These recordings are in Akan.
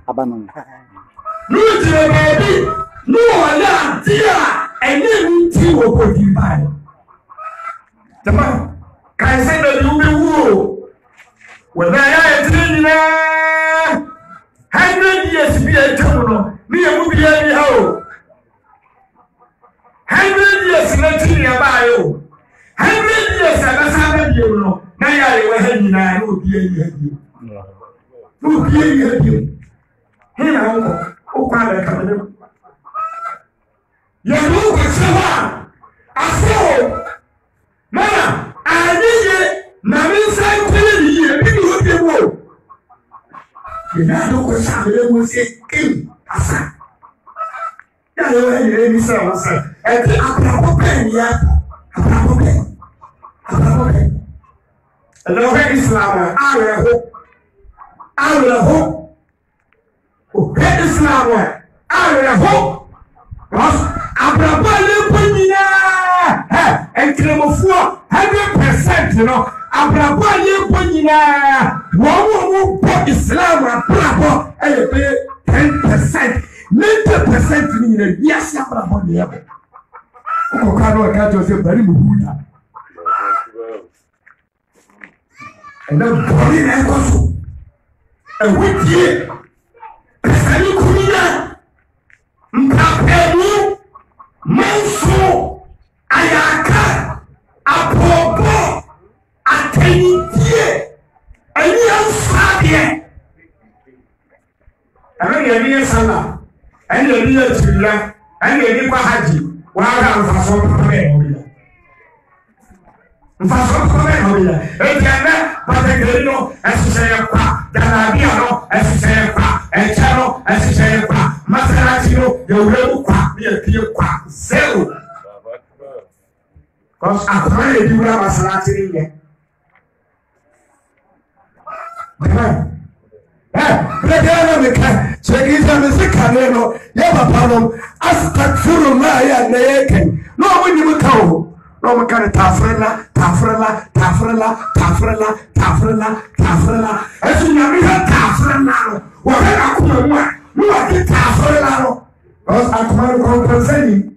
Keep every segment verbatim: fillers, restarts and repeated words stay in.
Abanon. No, baby, no, yeah, dear, and then you will go to buy. The man can say that you will woo. When I am a hundred years be a terminal, me a movie anyhow. Hundred years nothing about you. Hundred years I was having you know. Now I will have you now, who be you. Who be you? Here, uncle, oh, father, come in. You know what's wrong? I saw. Mama, I need it. Now inside twenty years, people will be more. You know what's happening with it? Kim, I said. Yeah, you say, I said, and I'm not open yet. I'm not open. I'm not open. And over Islam, I will hope. I will hope. Oh, Islam, I will hope. Because I'm not open yet. And claim of four hundred percent, you know. I'm not open yet. One more put Islam, and pay ten percent. ninety percent in the yes, I'm not the other. Oh, I can't just say very good. And then body and also. And with you, and you could be Mpaperu, Manso, Ayaka, Apobo, Atenitie, and you are Sabia. I mean, you're Sana. And the real children, and the Nipa Haji, while I'm for some comment. For some comment, and Jana, but the Grino, as you say, Danabiano, as you say, and Charo, as you say, Masaratino, you will quack me a clear quack, zero. Because I'm trying to do Maserati again. Eh, Chekiza mzika neno yaba pano astaghfirullah ya neyeken no wini mkawo no mkane tafrela tafrela tafrela tafrela tafrela tafrela esu nyamiha tafrela wabena kuma mwa mwa ki tafrela no because akumano kompenseni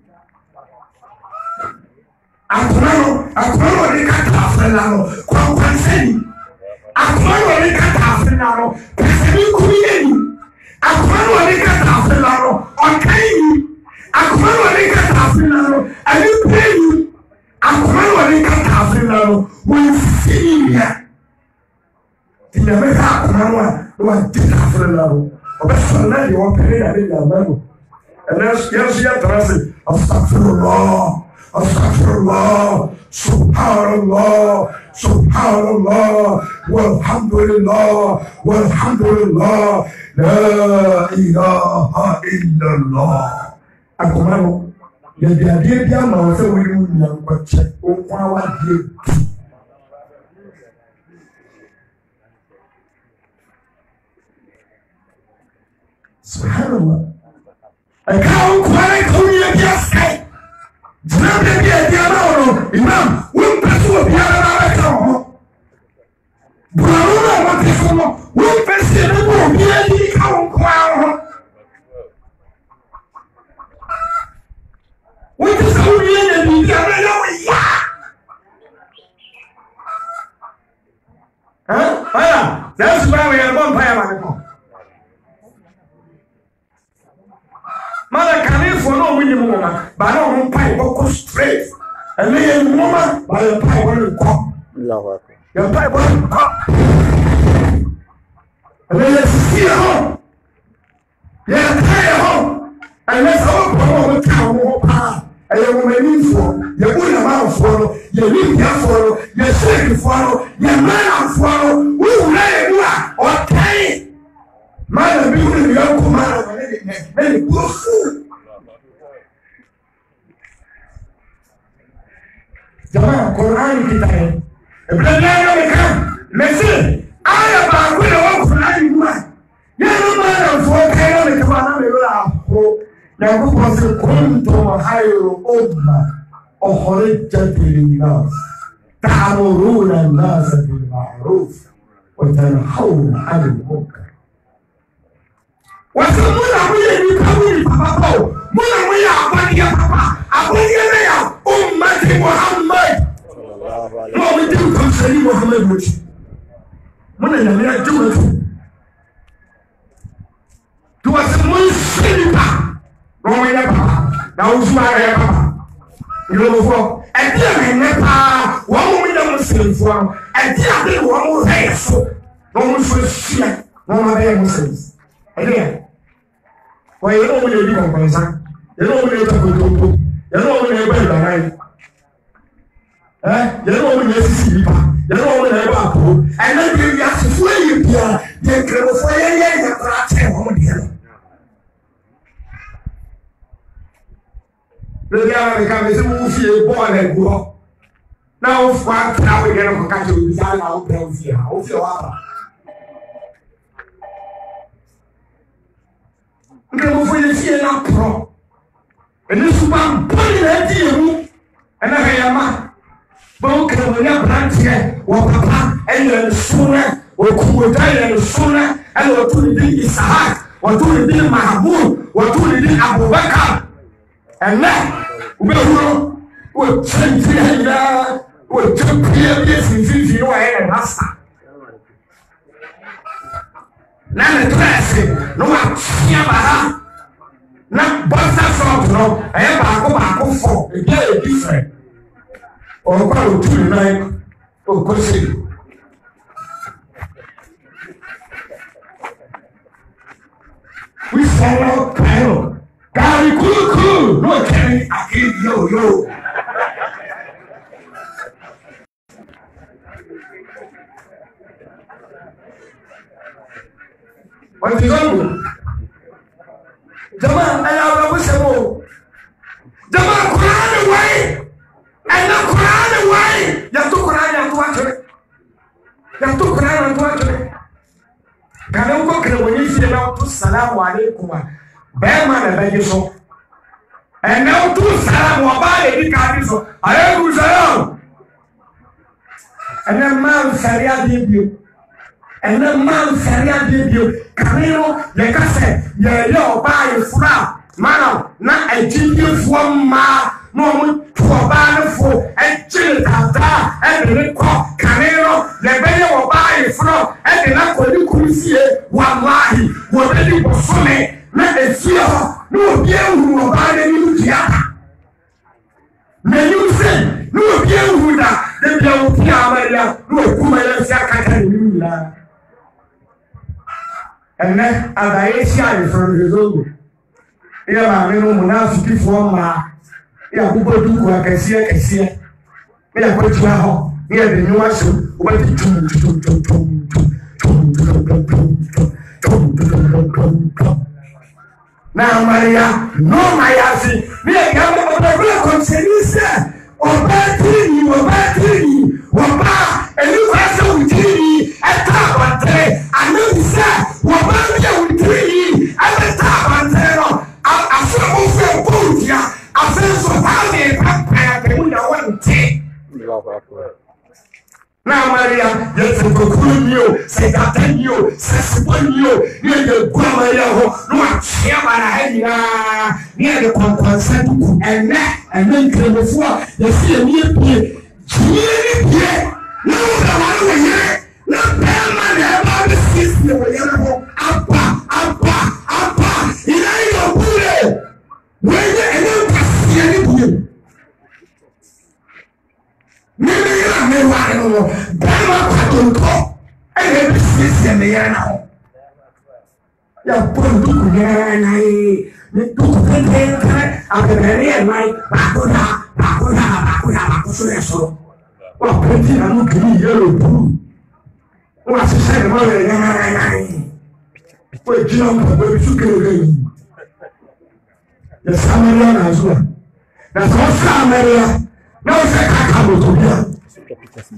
akumano akumano nika tafrela no kompenseni akumano nika tafrela no peseni kumiyeni akwano wale kata afilaro okayi akwano wale kata afilaro alipeyi akwano wale kata afilaro wesiya tiyameka akwano wa dita afilaro obesona ni wapere ya ni yamano enes yesu ya tarasi astaghfirullah astaghfirullah subhanallah subhanallah walhamdulillah walhamdulillah la ilaha illallah akomano ya dia dia dia ma se we mu nya kwache o kwa wa die subhanallah akao kwa ko ni dia sai jina dia dia ma ono imam we peso biara na ka ho Bravo, what is the one? One person who will be a little crown. What is the real media? Huh? That's why we are one fire. Mother can for no winning woman, but no pipe go straight. And lay a woman by a pipe will come. Your pipe will come. And let's see a home. Yeah, pay a home. And let's all go over town more power. And you will need for your good amount follow, your leave your follow, your second follow, your man follow. We will let you out or pay. Man, be with your command. Let it go through. Jamaah Quran kita ini. Belajar mereka, mesti ayat baru dalam Quran ini. Yang mana fokai mereka mana mereka aku. Yang aku pasal kuntum khairu ummah ukhrijat lin-nas ta'muruna an-nasa bil ma'ruf wa tanhauna 'anil munkar. What's the one we are papa? Mona we are one year papa. I want you oh Matthew Muhammad. No, we do concerning Muhammad. Mona we are doing to us a moon silver. Roman papa. Now who's my papa? You know for and dear never one woman Muslim for and dear one more hair so no one should see no one Muslims. Again. Why you don't want to do comparison? You don't want to talk to people. You don't want to buy the right. Eh? You don't want to see people. You don't want to buy people. And then you have to fly you here. You can go for a year. You can't tell home here. The guy comes to move here, boy, and go. Now, five now we get on country with the other girls here. What's your other? Nkremo fo ye tie na pro ene suba mpani na die mu ene ha yama bo kremo ya branche wo papa ene sura wo kuota ene sura ene wo tuni di Isaac wo tuni di Mahmud wo tuni di Abubakar ene ube huro wo chanti ya wo tupie bi sinfifi wo ene rasta na ne trese no wa tia bara na bossa front no e ba ko ba ko fo e dey different o ko lo tu na o ko se we follow Kyle Gary Kuku no carry again yo yo what is wrong? Jama, I have a whistle. Jama, Quran away. And the Quran away. You took Quran and watch it. You took Quran and watch it. Can you go when you see about to Salam Alaikum? Bearman and Begiso. And now to Salam Wabali, the Cadiso. I have to Salam. And then man, Saria did you. And then man Saria did you. Camino, the cassette, your buy fra, man, not a genius one ma, no to a banner for a chill tata, and the call Camino, the belly will buy fra, and the lack of you could see one lie, what really was funny, not a fear, no dear who will buy the new theater. May you say, no dear who that, the Biamutia, no Kumala Saka. And then, as I ate from the road, here I know Munafiki for my yeah, people do work and see a see. We are going to have here the new one. What the tum tum tum tum tum tum tum tum tum tum. Now, Maria, no, Maria, see, we are going to have a consensus. Or battery, or battery, or bar, and you have some tea at top and tray. I know you said, what about you with tea at the top and tray? I feel so good, yeah. I feel so happy, Papa, and we don't want tea. Now, Maria, yes, I'm going you, say that then you, says when you, near the Guamayo, no, I'm Chiamara, near the Conquest, and that, and then came before the fear me. Here, no, the one way here, no, Bellman, about the system, whatever, Appa, Appa, Appa, in a bullet, when you and then see any. Maybe you are never know. Bama Patunko. I have six and the now. You put to Gana, you took the pain of the very night. Bakuna, Bakuna, Bakuna, Bakuna. What pretty and looking yellow blue. What's the same mother? What jump, where you go? The Samaritan as well. That's all Samaria. No, say Kakamo to you.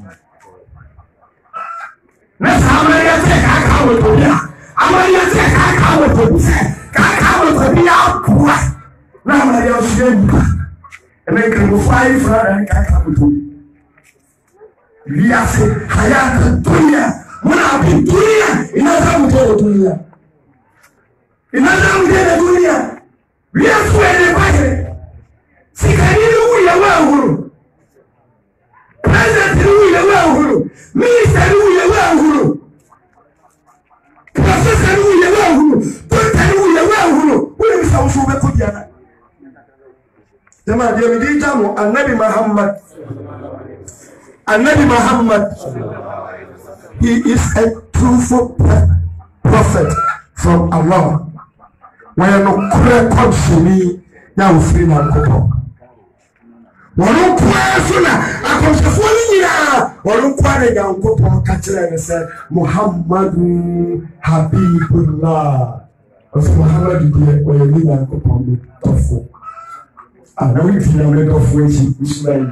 That's how many I say Kakamo to you. How many I say Kakamo to you? Kakamo to be out poor. Now, my dear, and then can go five for and Kakamo to you. We are saying, Hayat to you. When I've been doing it, in a time to you. Imagine we dey dunia. We are sweating by. Sikani wu ya wa huru. President wu ya wa huru. Minister wu ya wa huru. Professor wu ya wa huru. Doctor wu ya wa huru. Wo ni sa so be ko dia. Jama dia mi di jamu Annabi Muhammad. Annabi Muhammad. He is a truthful prophet from Allah. When no clear consuming, now free now couple. One no question, I come to follow you. One no question, young couple catch it and say, Muhammadu Habibullah. As Muhammad did when you live and couple me tough. And now if you are made of waiting, which way?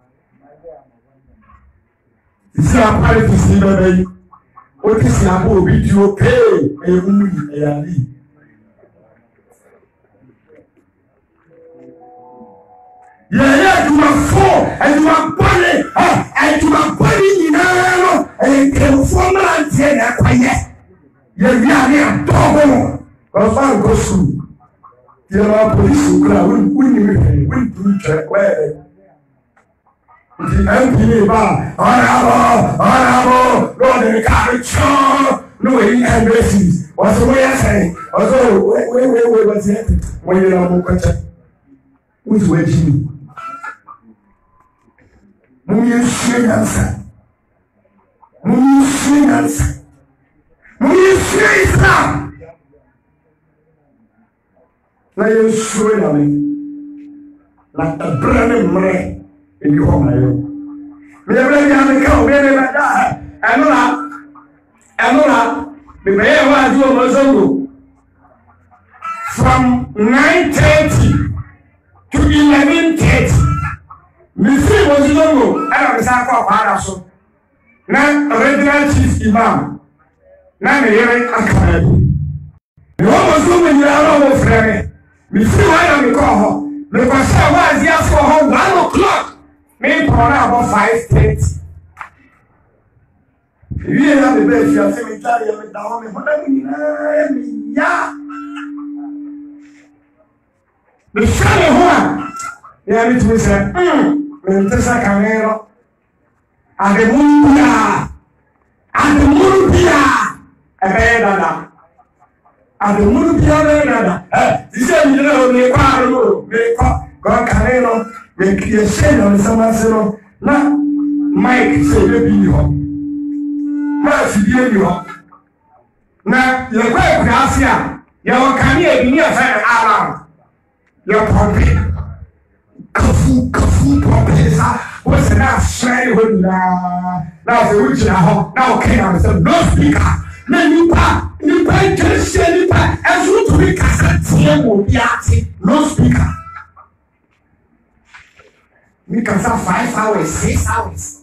It's a party to see the day. What is your boy? Be you okay? A woman, a Ali. Yeah, yeah, you are four, and you are body, and you are body in a and you form and say, I quiet. Yeah, we are here, double. Or five go through. You are police who ground, when you win to check where. The M P bar, honorable, honorable, Lord in the carriage, no embassies. What's the way I say? Although, wait, wait, wait, wait, what's it? When you know, which way Jimmy? Mummy swing answer. Mummy swing answer. Mummy swing Islam. Now you swing on me like a brand new in your home. Me a brand new cow, me a brand new. I know that. I know that. The mayor was doing from nine thirty to eleven thirty. Missy was long, I don't say for Paraso. Now, original chief imam. Now, the hearing academy. The woman was doing your own friend. Missy, why don't you call her? Because I was here for her one o'clock. Maybe for about five thirty. We have the best. You have seen me carry me down. Me, what me, yeah. The funny one. Yeah, me too say, hmm. Mentesa Camero, and the Mumbia, and the Mumbia, a better, and the Mumbia, eh, this is you know, me quarrel, me go Camero, me clear shade on some zero. Now, Mike say, baby, you home. Mercy, you home. Now, you're quite gracia, you're coming in your friend around. You're pumping. Kafu, kafu, professor. What's that? Say, now, now the witch now, now, okay, I'm no speaker. Now, you pa, you pa, just say, you pa, as you to be cassette, will be acting, no speaker. We can have five hours, six hours.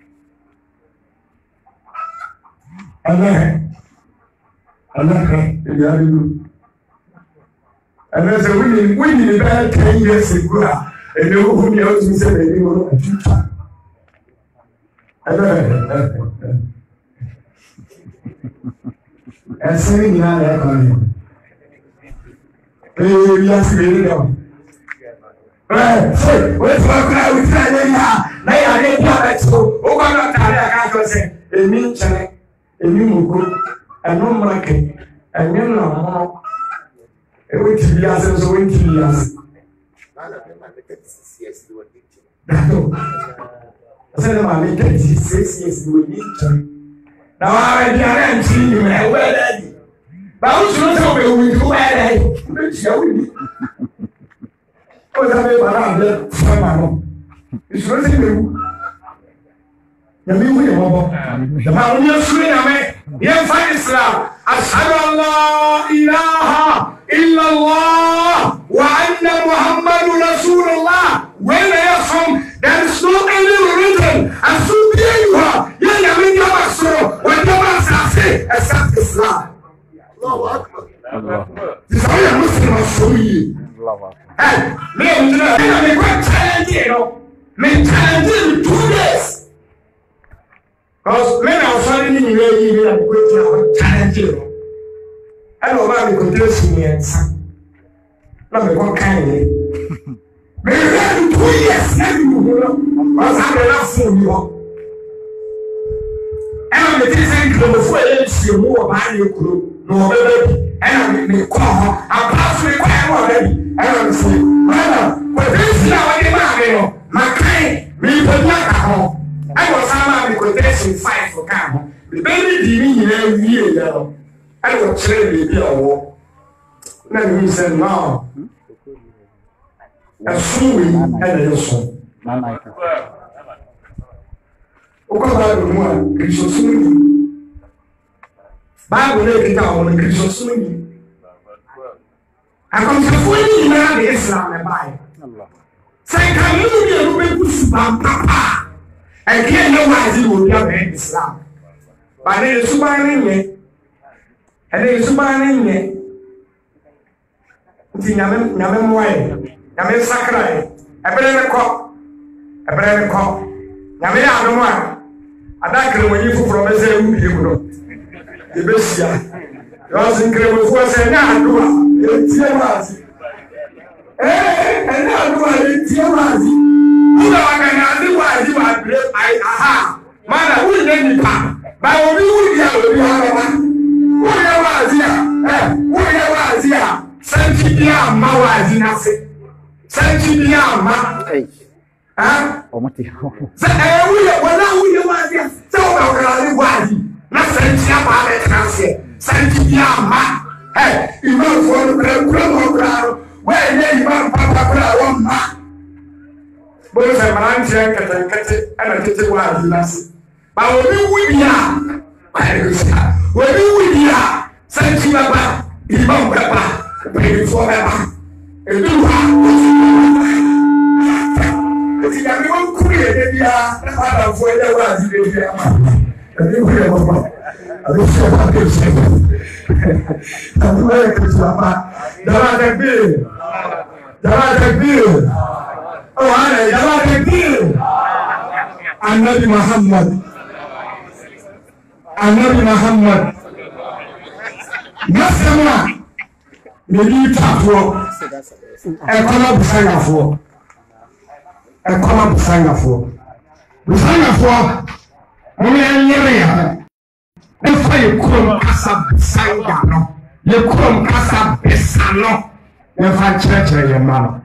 And then, and then, you are you. And there's a winning, winning about ten years ago. And you who me out to say that you will not teach. And saying now that coming. Hey, we are still down. Right, so what's what I would try then? Now I didn't know that so. Oh, I'm not tired. I can't say. A new channel, a new group, a new market, a new number. A way to be as a way to be as. I said, I'm going to six years with you. Now I can't see you. But I was not over with you. I don't show you. Oh, that is what I'm saying. It's not you. The man who is free, man. You find Islam. Ashhadu an la ilaha illallah wa anna Muhammadun Rasulullah. Where they are from, there is no any religion. As soon as you are, you are in your master. When your master says, accept Islam. This is how you Muslims show you. Hey, me, you know, me quite challenge you know. Me challenge you two days. Because men are finding you very, very quickly challenge you. And over the quotation, not the one kind. Maybe two years, never was having enough for you. And the things before you move by your crew, no baby, and they call her, I pass the choir already. And I'm saying, Mother, but this is now a my kind, me put not at home. I was having a quotation five for camp. The baby didn't every year. I was training the war. Then he said, no. A swing and a song. Bible lay it down on the Christian swinging. I come to swing in the Islam and buy. Say, can you be a woman who's Papa? And can't know why you will be in Islam. But there is Subanin, and there is Subanin. Yamen way, Yamen Sakurai, a better cop, a better cop. Yamen Adama. I don't when you from a say, the best. You are incredible for saying, it's Yamazi. Eh, and now it's Yamazi. You know, I can do why you are great. I, aha, man, who did you come? But when you have a who was here? Eh, who was here? Sanchia, Mawazi, nothing. Sanchia, Ma. Ah, oh, my dear. So, I will, well, we are here. So, I was here. Not Sanchia, my transit. Sanchia, Ma. Hey, you know, for the crowd, where you are, Papa, one ma. Both are my auntie and I take it while you last. But when we are, when we are, Sanchia, Imam Papa, baby forever. And you are. Everyone created the other for the was the and you will. I wish I had this. I'm very good. Dara Bill. Dara Bill. Oh, I Dara Bill. Anabi Muhammad. Anabi Muhammad. Nasema. Maybe tafo. Ekono bisangafo. Ekono bisangafo. Bisangafo. Mwe nyere. Efa yekrom kasa bisanga no. Yekrom kasa besano. Efa church ye ma.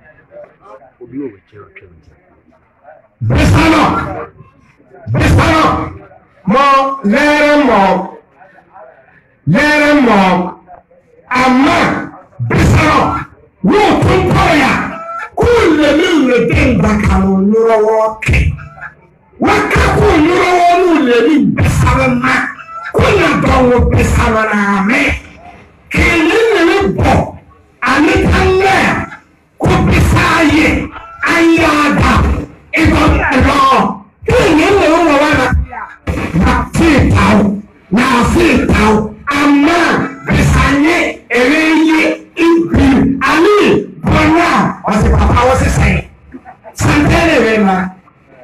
Besano. Besano. Mo lere mo. Lere mo. Ama besano. Wo tumpoya. Kule mille denga kanu nuro woke. Waka ku nuro wonu le ni besano na. Kuna dawo besano na me. Kele ne bo. Ani tanne. Ku besaye. Ayada. Ego ego. Kele ne wo wana. Na fitao. Na fitao. Ama besanye ereye ibi. Ali. Bona. Wasi papa wasi say. Santene wena.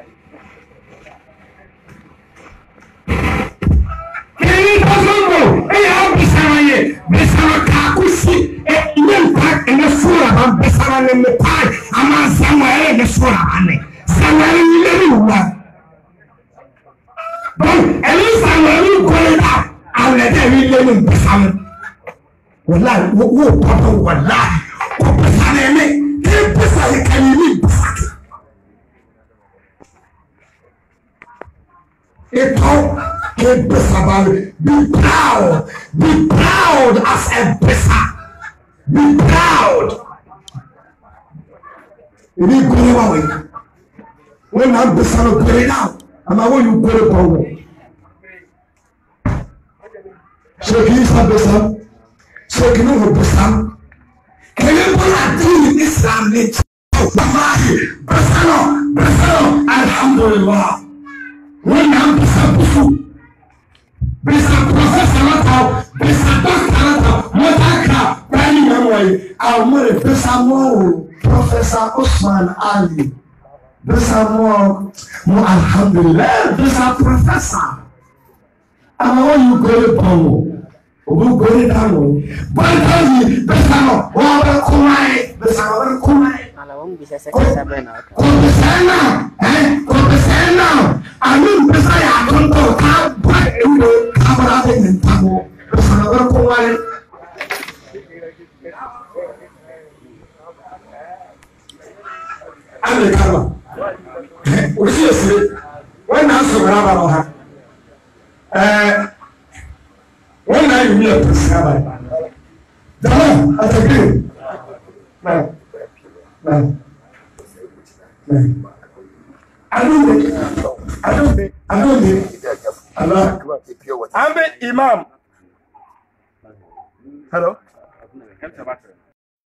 Kiri tozongo. E ya besanaye. Besana kakusi. E inempa ene sura ban besana ne mepai. Ama zama e ne sura ane. Zama e ileri uwa. Bon, eni zama e ukoleda. Awlede e ileri besana. Wallahi, wo papa wallahi. Ko besana eme. Ke besana kanini besana. Eto ke besana. Be proud. Be proud as a besana. Be proud. Ini gure wawe. When I'm besana gure now. Ama wo you gure power. So ki sa besana. So ki no besana. Kele bola di Islam ni. Wallahi besana. Besana alhamdulillah. When I'm besana. Besana professor lata. Besana doctor lata. Motaka. Bani mamwe. Amore besana. Professor Osman Ali. Besana mo alhamdulillah. Besana professor. Ama wo you go to power. Obu going down. One thousand, Besano, over Kumai, Besano, Kumai. Compesana, eh? Compesana. I mean, Besaya, I don't know how, but it will cover up in Tamo. Besano, Kumai. I'm the cover. Which is when I saw her. Uh, when I hear Priscilla, the one at the green. No, no, no. I don't think, I don't think, I don't think, Allah. I'm the Imam. Hello?